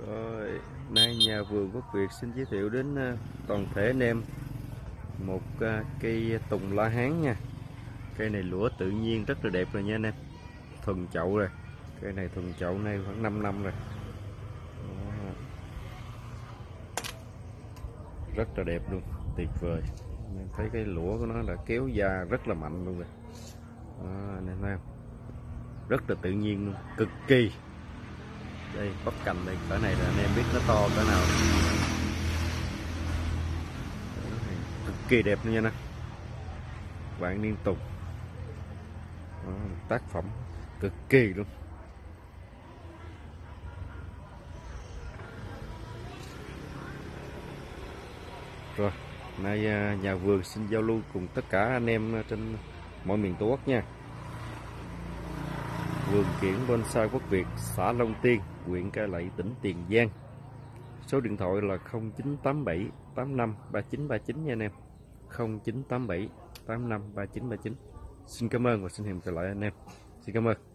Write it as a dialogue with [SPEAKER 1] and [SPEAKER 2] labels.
[SPEAKER 1] Rồi, nay nhà vườn Quốc Việt xin giới thiệu đến toàn thể anh em một cây tùng la hán nha. Cây này lũa tự nhiên rất là đẹp rồi nha anh em. Thuần chậu rồi. Cây này thuần chậu nay khoảng 5 năm rồi. Đó. Rất là đẹp luôn, tuyệt vời. Em thấy cái lũa của nó đã kéo da rất là mạnh luôn rồi. Đó, anh em thấy không? Rất là tự nhiên luôn, cực kỳ. Đây bắp cành đây, cỡ này là anh em biết nó to cỡ nào. Cực kỳ đẹp luôn nha nè, vạn niên tùng. Đó, tác phẩm cực kỳ luôn. Rồi nay nhà vườn xin giao lưu cùng tất cả anh em trên mọi miền Tổ quốc nha. Vườn kiển bonsai Quốc Việt, xã Long Tiên, huyện Cai Lậy, tỉnh Tiền Giang. Số điện thoại là 0987 85 3939 nha anh em. 0987 85 3939. Xin cảm ơn và xin hẹn gặp lại anh em. Xin cảm ơn.